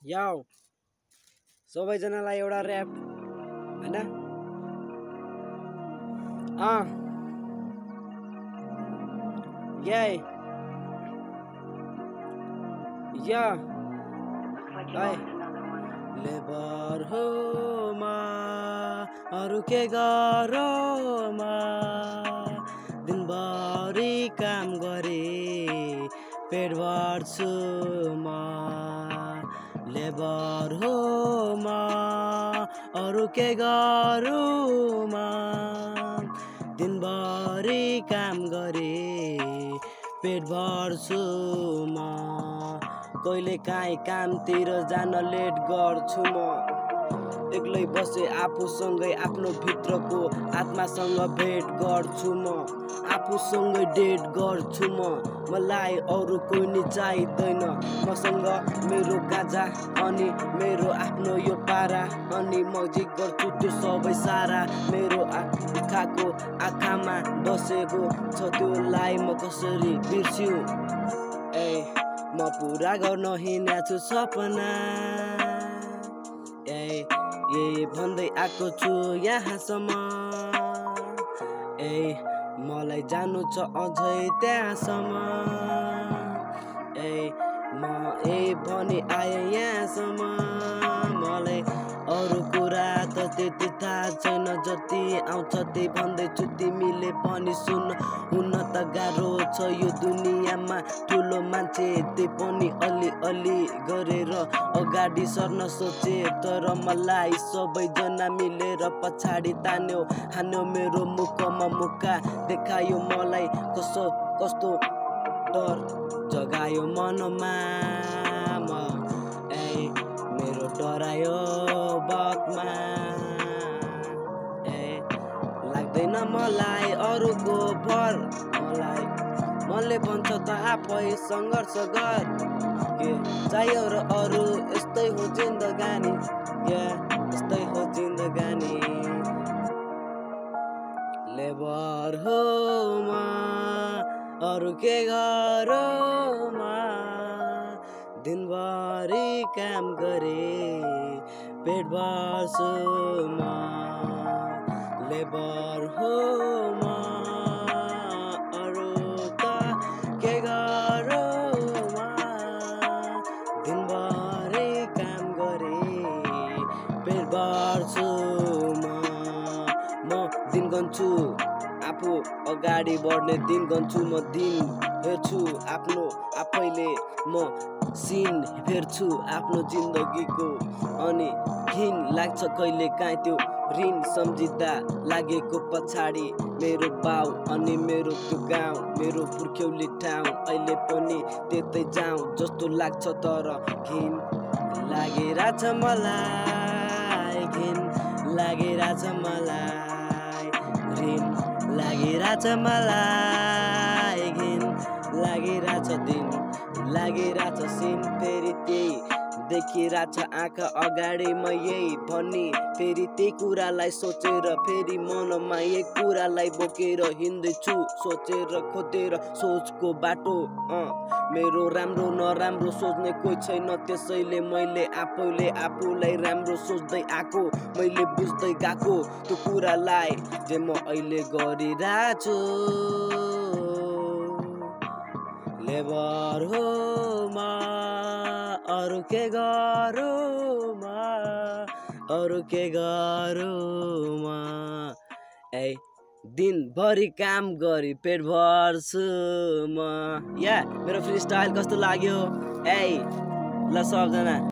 याओ सबैजनालाई एउटा र्याप हैन याय या लेबर हो मा अरु के गरो मा दिनभरि काम गरे पेट भर्छु म लेबर हो म अरु के गरौँ म दिनभरि काम गरे पेट भर्छु म कहिले काहीँ कामतिर जान लेट गर्छु म एक्लै बसे आफूसँगै आफ्नो भित्रको आत्मासँग भेट गर्छु म आफूसँगै डेट गर्छु मलाई अरू कोही नि चाहिँदैन मसँग मेरो गाजा अनि मेरो आफ्नो यो पारा अनि म जे गर्छु त्यो सबै सारा मेरो आँखाको आँखामा बसेको छ त्योलाई म कसरी बिर्स्यु म पुरा गर्न हिँडेछु सपना यही भन्दै आएको छु यहाँसम्म मलाई जानु छ अझै त्यहाँसम्म म भनी आएँ यहाँसम्म मलाई अरू कुरा त त्यति थाहा छैन जति आउँछ त्यही भन्दैछु तिमीले पनि सुन हुन त गाह्रो छ यो दुनियाँमा ठुलो मान्छे त्यही पनि अलि गरेर अगाडि सर्न सोचे तर मलाई सबैजना मिलेर पछाडि तान्यो हान्यो मेरो मुखमा मुक्का देखायो मलाई कस्तो डर जगायो मनमा मेरो डरायो बकमा लाग्दैन मलाई अरूको भर मलाई मनले भन्छ त आफै सङ्घर्ष गर के चाहियो र अरू यस्तै हो जिन्दगानी यस्तै हो जिन्दगानी लेबर हो म अरू के गरौँ म दिनभरि काम गरे पेट भर्छु म लेबर हो म अरू त के गरौँ म दिनभरि काम गरे पेट भर्छु म दिन गन्छु आफू अगाडि बढ्ने दिन गन्छु म दिन हेर्छु आफ्नो आफैले म सिन हेर्छु आफ्नो जिन्दगीको अनि घिन लाग्छ कहिले काहीँ त्यो ऋण सम्झिँदा लागेको पछाडि मेरो बाउ अनि मेरो त्यो गाउँ मेरो पुर्ख्यौली ठाउँ अहिले पनि त्यतै जाउँ जस्तो लाग्छ तर घिन लागेछ मलाई घिन लागेछ मलाई ऋण लागेछ मलाई घिन लागेछ दिन लागेछ सिन फेरि त्यही देखिरहेछ आँखा अगाडि म यही भनी फेरि त्यही कुरालाई सोचेर फेरि मनमा यही कुरालाई बोकेर हिँड्दैछु सोचेर खोजेर सोचको बाटो मेरो राम्रो नराम्रो सोच्ने कोही छैन त्यसैले मैले आफूलाई राम्रो सोच्दै आएको मैले बुझ्दै गएको त्यो कुरालाई जे म अहिले गरिरहेछु लेबर हो म अरू के गरौँ म अरू के गरौँ म दिनभरि काम गरी पेट भर्छु म मेरो फ्री स्टाइल कस्तो लाग्यो ल सबजना